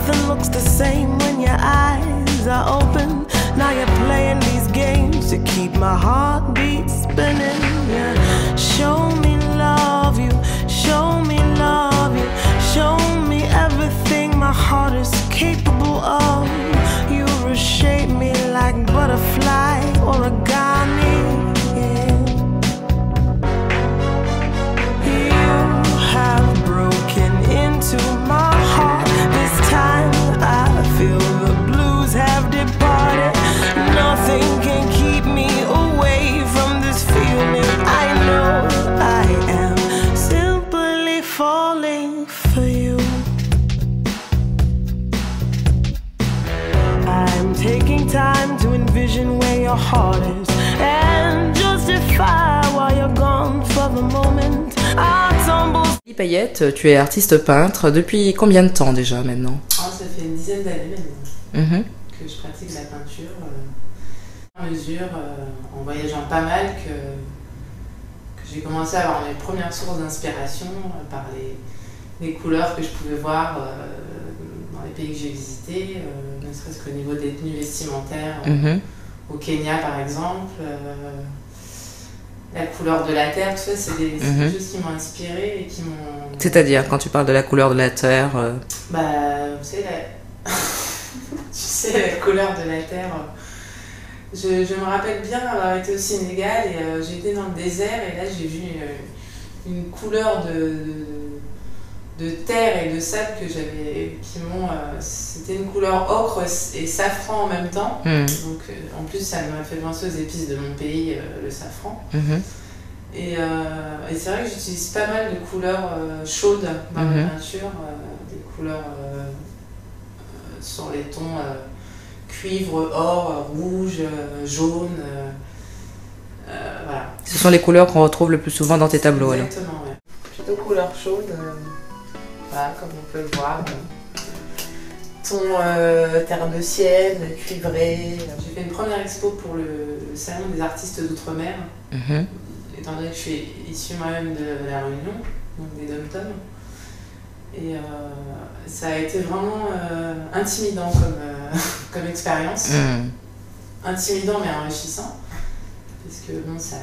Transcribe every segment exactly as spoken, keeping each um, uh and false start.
Nothing looks the same when your eyes are open. Now you're playing these games to keep my heartbeat spinning. Yeah. Show me love you, show me love you, show me everything my heart is capable of. You reshape me like butterfly origami. Yeah. You have broken into my heart. This time I feel the blues have departed. Nothing can keep me away from this feeling. I know I am simply falling for you. I'm taking time to envision where your heart is and justify why you're gone for the moment. I tumble. Paillette, tu es artiste peintre depuis combien de temps déjà maintenant? Oh, ça fait une dizaine d'années maintenant mm-hmm. que je pratique la peinture. Euh, à mesure, euh, en voyageant pas mal, que, que j'ai commencé à avoir mes premières sources d'inspiration euh, par les, les couleurs que je pouvais voir euh, dans les pays que j'ai visités, euh, ne serait-ce qu'au niveau des tenues vestimentaires, euh, mm-hmm. au Kenya par exemple. Euh, la couleur de la terre, tout ça, c'est des, mm-hmm. des choses qui m'ont inspirée et qui m'ont... C'est-à-dire, quand tu parles de la couleur de la terre euh... Bah, vous savez, la... tu sais, la couleur de la terre... Je, je me rappelle bien avoir été au Sénégal et euh, j'étais dans le désert et là j'ai vu une, une couleur de, de, de terre et de sable que j'avais, qui m'ont... Euh, c'était une couleur ocre et safran en même temps. Mm. Donc euh, en plus ça m'a fait penser aux épices de mon pays, euh, le safran. Mm-hmm. Et, euh, et c'est vrai que j'utilise pas mal de couleurs euh, chaudes dans mm-hmm. ma peinture, euh, des couleurs euh, euh, sur les tons... Euh, cuivre, or, rouge, jaune, euh, euh, voilà. Ce sont les couleurs qu'on retrouve le plus souvent dans tes tableaux. Exactement, alors. Ouais. Plutôt couleur chaude, euh, voilà, comme on peut le voir. Euh, ton euh, terre de ciel, cuivré. J'ai fait une première expo pour le, le Salon des artistes d'outre-mer, mm-hmm. étant donné que je suis issue moi-même de la Réunion, donc des dom-toms. Et euh, ça a été vraiment euh, intimidant comme, euh, comme expérience. Mm. Intimidant mais enrichissant. Parce que bon, ça.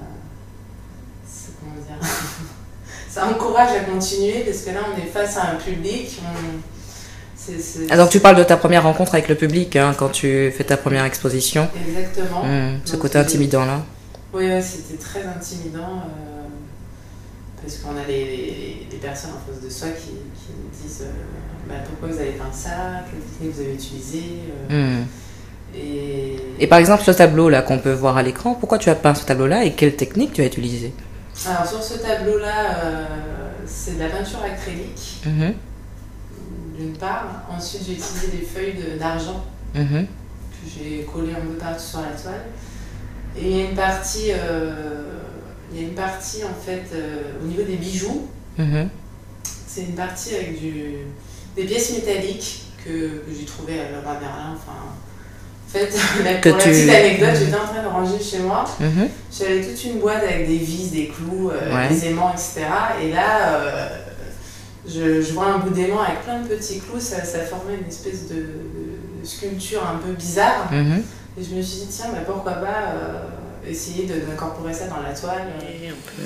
Comment dire ça encourage à continuer parce que là on est face à un public. On, c'est, c'est, ah, donc tu parles de ta première rencontre avec le public hein, quand tu fais ta première exposition. Exactement. Mm, ce donc, côté intimidant là. Oui, ouais, c'était très intimidant. Euh, Parce qu'on a les, les, les personnes en face de soi qui, qui nous disent euh, bah, pourquoi vous avez peint ça, quelle technique vous avez utilisée. Euh, mm. et... et par exemple, ce tableau-là qu'on peut voir à l'écran, pourquoi tu as peint ce tableau-là et quelle technique tu as utilisée? Alors sur ce tableau-là, euh, c'est de la peinture acrylique, mm-hmm. d'une part. Ensuite, j'ai utilisé des feuilles de, d'argent mm-hmm. que j'ai collées un peu partout sur la toile. Et il y a une partie... Euh, Il y a une partie en fait euh, au niveau des bijoux, mmh. c'est une partie avec du, des pièces métalliques que, que j'ai trouvées à Leroy Merlin. Enfin, en fait, la, pour la tu... petite anecdote, mmh. j'étais en train de ranger chez moi, mmh. j'avais toute une boîte avec des vis, des clous, euh, ouais. des aimants, et cetera. Et là, euh, je, je vois un bout d'aimant avec plein de petits clous, ça, ça formait une espèce de, de sculpture un peu bizarre. Mmh. Et je me suis dit, tiens, bah, pourquoi pas euh, essayer de, d'incorporer ça dans la toile. Et on peut,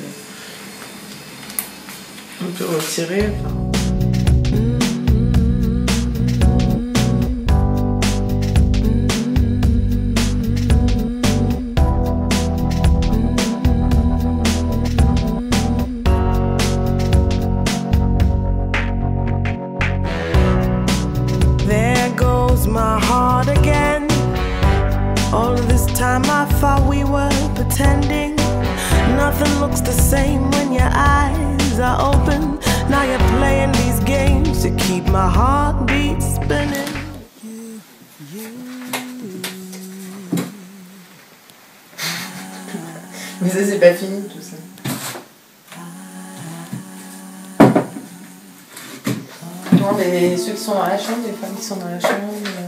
on peut retirer. Enfin. There goes my heart again. All of this time I thought we were pretending. Nothing looks the same when your eyes are open. Now you're playing these games to keep my heartbeat spinning. You, you. Mais ça c'est pas fini tout ça. Non mais ceux qui sont dans la chambre, les femmes qui sont dans la chambre. Euh...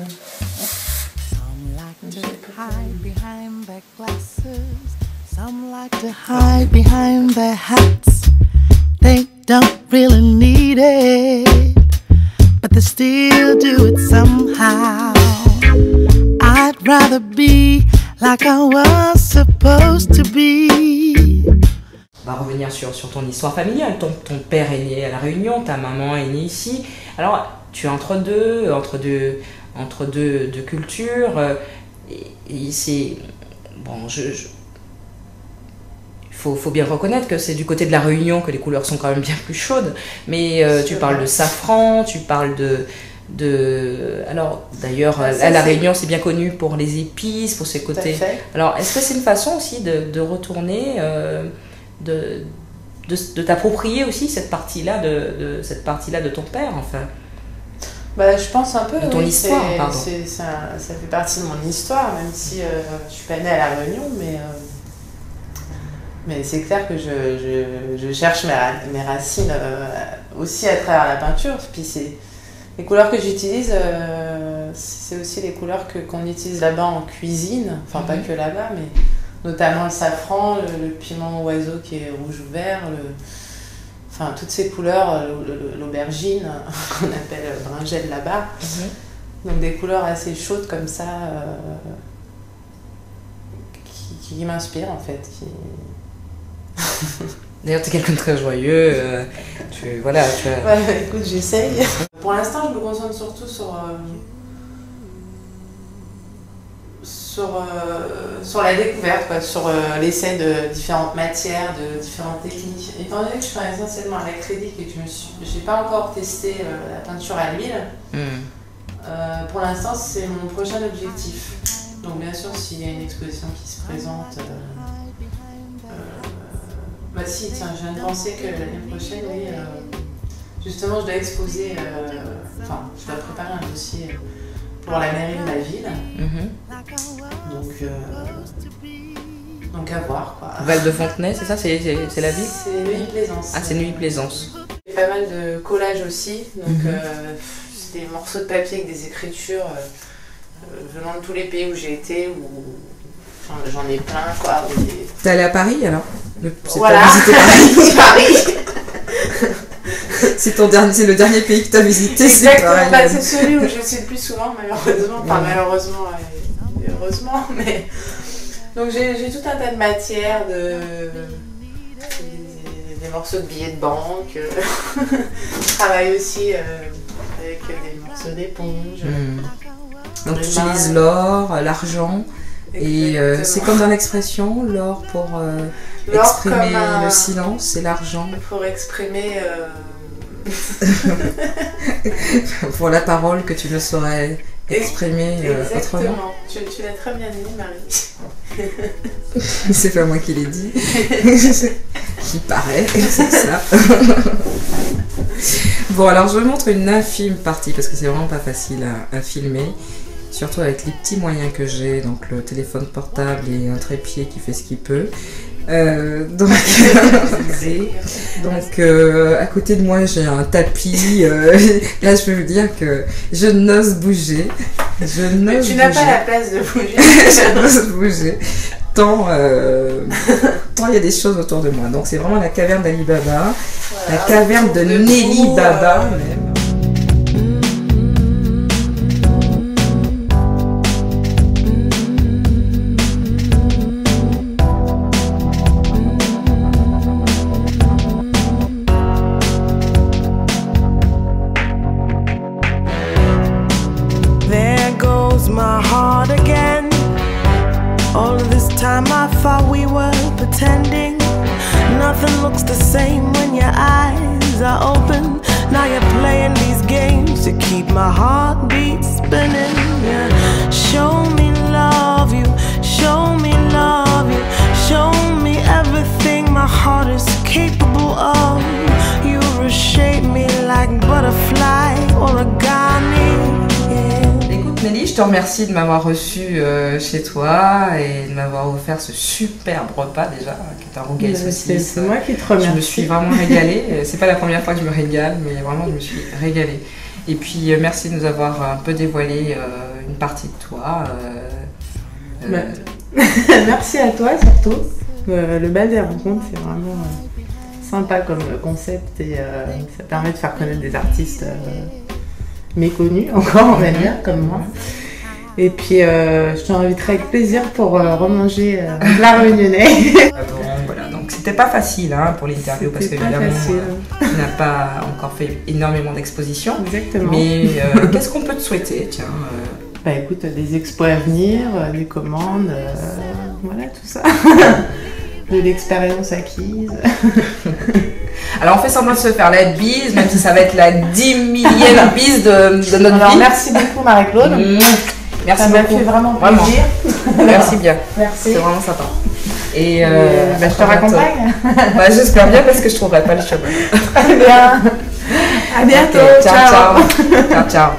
Hide behind their glasses. Some like to hide behind their hats. They don't really need it, but to still do it somehow. I'd rather be like I was supposed to be. On va revenir sur, sur ton histoire familiale. Ton, ton père est né à La Réunion, ta maman est née ici. Alors, tu es entre deux, entre deux, entre deux, deux cultures. Et, et c'est... Bon, je... je Faut, faut bien reconnaître que c'est du côté de La Réunion que les couleurs sont quand même bien plus chaudes. Mais euh, tu parles de safran, tu parles de... de... Alors, d'ailleurs, à La Réunion, c'est bien connu pour les épices, pour ses côtés... Alors, est-ce que c'est une façon aussi de, de retourner, euh, de, de, de t'approprier aussi cette partie-là de, de, cette partie-là de ton père, enfin? Bah, je pense un peu, de ton oui, histoire, pardon. Ça, ça fait partie de mon histoire, même si euh, je suis pas née à La Réunion, mais... Euh... Mais c'est clair que je, je, je cherche mes, mes racines euh, aussi à travers la peinture. Puis c'est les couleurs que j'utilise, euh, c'est aussi les couleurs que, qu'on utilise là-bas en cuisine. Enfin, mm-hmm. pas que là-bas, mais notamment le safran, le, le piment oiseau qui est rouge ou vert, le, enfin, toutes ces couleurs, l'aubergine qu'on appelle brinjelle là-bas. Mm-hmm. Donc des couleurs assez chaudes comme ça euh, qui, qui m'inspirent en fait. Qui... D'ailleurs, tu es quelqu'un de très joyeux. Euh, tu, voilà, tu as... Ouais, écoute, j'essaye. Pour l'instant, je me concentre surtout sur, euh, sur, euh, sur la découverte, quoi, sur euh, l'essai de différentes matières, de différentes techniques. Étant donné que je fais essentiellement à l'acrylique et que je n'ai pas encore testé euh, la peinture à l'huile, mm. euh, pour l'instant, c'est mon prochain objectif. Donc, bien sûr, s'il y a une exposition qui se présente. Euh, Bah si, tiens, je viens de penser que l'année prochaine, oui, euh, justement, je dois exposer, euh, enfin, je dois préparer un dossier pour la mairie de ma ville. Mm-hmm. Donc, euh, donc à voir, quoi. Val de Fontenay, c'est ça, c'est, c'est, c'est la ville? C'est Neuilly-Plaisance. Ah, c'est Neuilly-Plaisance. J'ai pas mal de collages aussi, donc mm-hmm. euh, c'est des morceaux de papier avec des écritures euh, venant de tous les pays où j'ai été, où enfin, j'en ai plein, quoi. Des... T'es allée à Paris, alors? Le, c'est voilà, Paris. Paris. c'est, ton dernier, c'est le dernier pays que tu as visité. Exactement, c'est, bah, c'est celui où je suis le plus souvent, malheureusement. Enfin, ouais. malheureusement et heureusement, mais... Donc j'ai, j'ai tout un tas de matières, de... des, des morceaux de billets de banque. Je travaille aussi euh, avec des morceaux d'éponge. Mmh. Donc tu utilises l'or, l'argent. Et euh, c'est comme dans l'expression, l'or pour euh, l'or exprimer un... le silence et l'argent pour exprimer euh... pour la parole que tu ne saurais exprimer euh, autrement. Tu, tu l'as très bien dit, Marie. C'est pas moi qui l'ai dit. Qui paraît, c'est ça. Bon, alors je montre une infime partie parce que c'est vraiment pas facile à, à filmer. Surtout avec les petits moyens que j'ai, donc le téléphone portable et un trépied qui fait ce qu'il peut. Euh, donc, donc euh, à côté de moi j'ai un tapis. Euh, là je peux vous dire que je n'ose bouger. Je n'ose Mais tu bouger. n'as pas la place de bouger. Je n'ose bouger. Tant euh, tant il y a des choses autour de moi. Donc c'est vraiment la caverne d'Ali Baba, voilà, la caverne de Nelly Baba euh... même. My heart again. All of this time I thought we were pretending. Nothing looks the same when your eyes are open. Now you're playing these games to keep my heartbeat spinning. Yeah. Show me love you, show me love you, show me everything my heart is capable of. You reshape me like butterfly origami. Nelly, je te remercie de m'avoir reçu euh, chez toi et de m'avoir offert ce superbe repas déjà, qui est un rougail saucisse. C'est moi qui te remercie. Je me suis vraiment régalée. C'est pas la première fois que je me régale, mais vraiment je me suis régalée. Et puis euh, merci de nous avoir un peu dévoilé euh, une partie de toi. Euh, euh... Bah, merci à toi surtout. Euh, le bal des rencontres, c'est vraiment euh, sympa comme concept et euh, ça permet de faire connaître des artistes. Euh, méconnus encore, on va dire, comme moi. Et puis, euh, je t'inviterai avec plaisir pour euh, remanger euh, la réunionnais. Bon, voilà, donc c'était pas facile hein, pour l'interview parce qu'évidemment, euh, tu n'as pas encore fait énormément d'expositions. Exactement. Mais euh, qu'est-ce qu'on peut te souhaiter, tiens euh... Bah écoute, des expos à venir, euh, des commandes, euh, voilà tout ça. De l'expérience acquise. Alors on fait semblant de se faire la bise, même si ça va être la dix millième bise de, de notre Alors, vie. merci beaucoup Marie-Claude. Mmh. Merci ça m'a beaucoup. fait vraiment Vraiment. plaisir. Merci bien. Merci. C'est vraiment sympa. Et, euh, euh, bah, je te raccompagne. Bah, j'espère bien parce que je ne trouverai pas le chemin. Très bien. À bientôt. Okay, ciao, ciao. Ciao, ciao. ciao.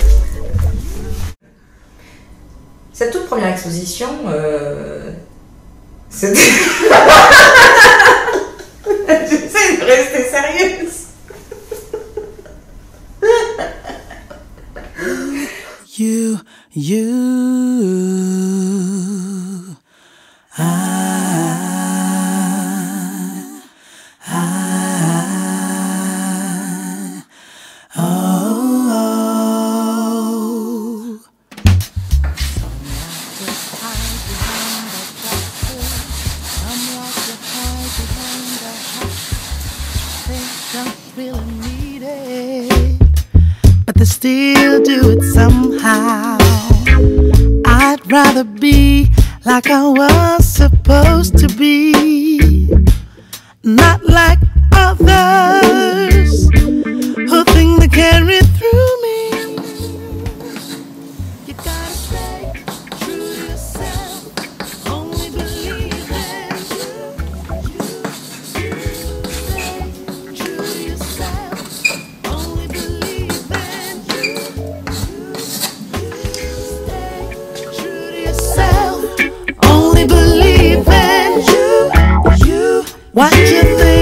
Cette toute première exposition, euh, c'était... J'essaie de rester sérieuse. You, you, I, I, oh, oh. Really need it, but they still do it somehow. I'd rather be like I was supposed to be, not like others who think they carry through me. You gotta stay true to yourself, only believe in you. You, you, stay true to yourself, only believe in you. You, you, stay true to yourself, only believe in you. You, what you think?